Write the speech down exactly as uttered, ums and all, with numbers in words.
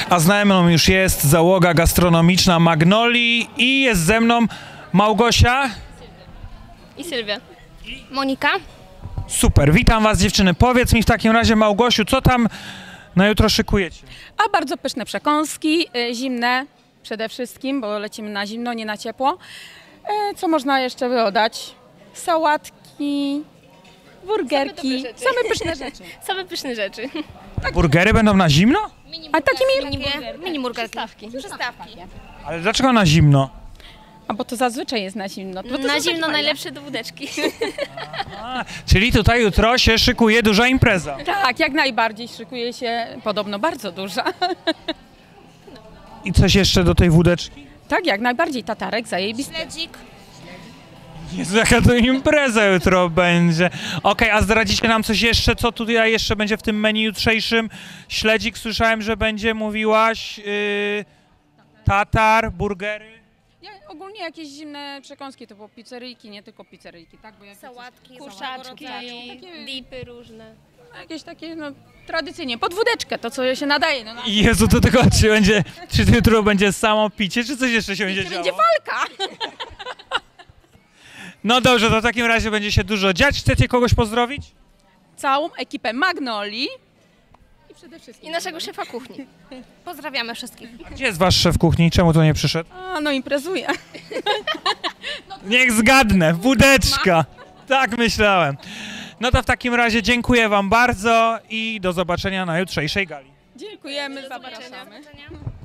A z nami już jest załoga gastronomiczna Magnolii i jest ze mną Małgosia i Sylwia. Monika. Super, witam was dziewczyny. Powiedz mi w takim razie, Małgosiu, co tam na jutro szykujecie? A bardzo pyszne przekąski, y, zimne przede wszystkim, bo lecimy na zimno, nie na ciepło. Y, co można jeszcze dodać? Sałatki, burgerki, Same dobre rzeczy. same pyszne rzeczy. Same pyszne rzeczy. Burgery będą na zimno? A takimi... Mini burgerki. Mini burgerki. Przystawki. Przystawki. Ale dlaczego na zimno? A bo to zazwyczaj jest na zimno. To to Na zazwyczaj zimno fajne. najlepsze do wódeczki. A, czyli tutaj jutro się szykuje duża impreza. Tak, jak najbardziej szykuje się podobno bardzo duża. I coś jeszcze do tej wódeczki? Tak, jak najbardziej tatarek zajebisty. Śledzik. Jezu, jaka to impreza jutro będzie. Okej, a zdradzicie nam coś jeszcze, co tutaj jeszcze będzie w tym menu jutrzejszym? Śledzik, słyszałem, że będzie, mówiłaś, yy, tatar, burgery. Ja, ogólnie jakieś zimne przekąski, to było pizzeryjki, nie tylko pizzeryjki, tak? Bo jakieś Sałatki, kurczaczki, kurczaczki, takie- dipy różne. jakieś takie, no, tradycyjnie, pod wódeczkę, to co się nadaje. No, na... Jezu, to tylko czy będzie, czy to jutro będzie samo picie, czy coś jeszcze się będzie działo? Będzie walka! No dobrze, to w takim razie będzie się dużo dziać. Chcecie kogoś pozdrowić? Całą ekipę Magnolii i przede wszystkim... I naszego szefa kuchni. Pozdrawiamy wszystkich. A gdzie jest wasz szef kuchni? Czemu tu nie przyszedł? A, no imprezuje. Niech zgadnę, wódeczka. Tak myślałem. No to w takim razie dziękuję wam bardzo i do zobaczenia na jutrzejszej gali. Dziękujemy, Do zobaczenia. zapraszamy. Do zobaczenia.